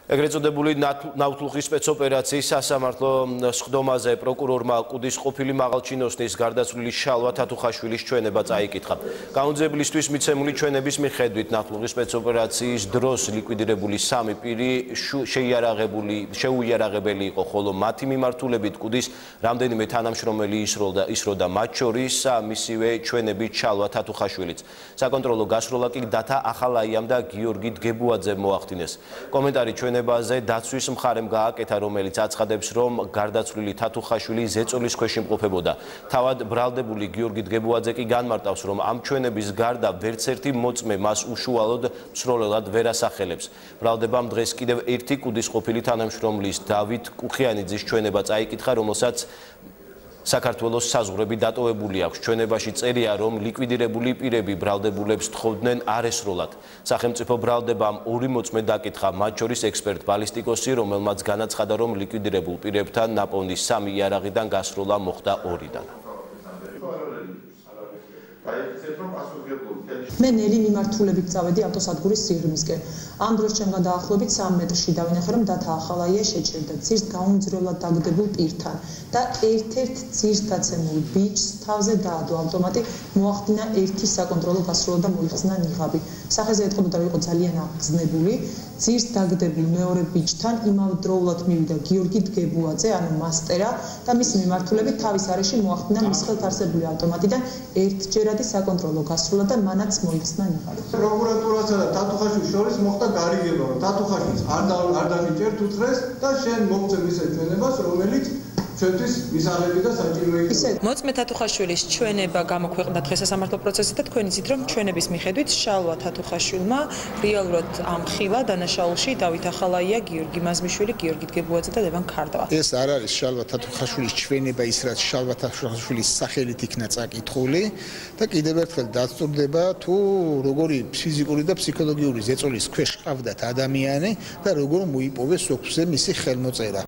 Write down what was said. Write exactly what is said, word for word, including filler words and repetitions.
ეგრეთ წოდებული ნავთლუღის სპეცოპერაციის სასამართლო სხდომაზე პროკურორმა კუდის ყოფილი მაღალჩინოსნის გარდაცვლილი შალვა თათუხაშვილის ჩვენება წაიკითხა. Გაუძლებელისთვის მიცემული ჩვენების მიხედვით ნავთლუღის სპეცოპერაციის დროს ლიკვიდირებული სამი პირი შეიარაღებული შეუიარაღებელი იყო, ხოლო მათი მიმართულებით კუდის რამდენიმე თანამშრომელი ისროდა, მათ შორის მისივე ჩვენებით შალვა თათუხაშვილიც. საკონტროლო გასროლა კი დათა ახალაიამ და გიორგი დგებუაძემ მოახდინეს. კომენტარი ჩვენებაზე დაცვის მხარემ გააკეთა, რომელიც აცხადებს, რომ გარდაცვლილი თათუხაშვილი ზეწოლის ქვეშ იმყოფებოდა. თავად ბრალდებული გიორგი დგებუაძე კი განმარტავს, რომ ამ ჩვენების გარდა ვერც ერთი მოწმე მას უშუალოდ მსროლელად ვერ ასახელებს. ბრალდებამ დღეს კიდევ ერთი კუდის ყოფილი თანამშრომლის დავით კუხიანიძის ჩვენება წაიკითხა, რომელსაც საქართველოს საზღვრები დატოვებული აქვს. ჩვენებაში წერია, რომ ლიკვიდირებული პირები ბრალდებულებს თხოვდნენ არ ესროლათ. სახელმწიფო ბრალდებამ ორი მოწმე დაკითხა, მათ შორის ექსპერტ ბალისტიკოსი, რომელმაც განაცხადა, რომ ლიკვიდირებულ პირებთან ნაპოვნი სამი იარაღიდან გასროლა მოხდა ორიდან. მე ნელი მიმართულებით წავედი ავტოსადგურის სიღრმისკენ. ამ დროს ჩემგან დაახლოებით სამ მეტრში დავინახე, რომ დათა ახალაია შეჭერდა ძირს გაუნძრევლად დაგდებულ პირთან და ერთ-ერთ ძირს დაცემულ ბიჭს თავზე დაადო ავტომატი, მოახდინა ერთი საკონტროლო გასროლა და მოიხსნა ნიღაბი. სახეზე ეტყობოდა, რომ იყო ძალიან აღგზნებული. ძირს დაგდებულ მეორე ბიჭთან იმავდროულად მივიდა გიორგი დგებუაძე, ანუ მასტერა და მისი მიმართულებით თავის არეში მოახდინა მის ხელთ არსებული ავტომატიდან ერთჯერადი საკონტროლო გასროლა და მანაც მოიხსნა ნიღაბი. პროკურატურასა და თათუხაშვილის შორის მოხდა გარიგება, რომ თათუხაშვილს არ არ დამიჭერ თუ დღეს და შენ მოგწევ ისე ჩვენებას, რომელიც ჩვენთვის მისაღები და საჭირო იქნება. მოწმე თათუხაშვილის ჩვენება გამოქვეყნდა დღეს სასამართლო პროცესზე და თქვენ იცით, რომ ჩვენების მიხედვით შალვა თათუხაშვილმა რეალურად ამხილა დანაშაულში დავით ახალაია, გიორგი მაზმიშვილი, გიორგი დგებუაძე და ლევან ქარდავა. ეს არ არის შალვა თათუხაშვილის ჩვენება, ის რაც შალვა თათუხაშვილის სახელით იქნა წაკითხული და კიდევ ერთხელ დასტურდება თუ როგორი ფიზიკური და ფსიქოლოგიური ზეწოლის ქვეშ ყავდათ ადამიანი და როგორ მოიპოვეს სოქმზე მისი ხელმოწერა.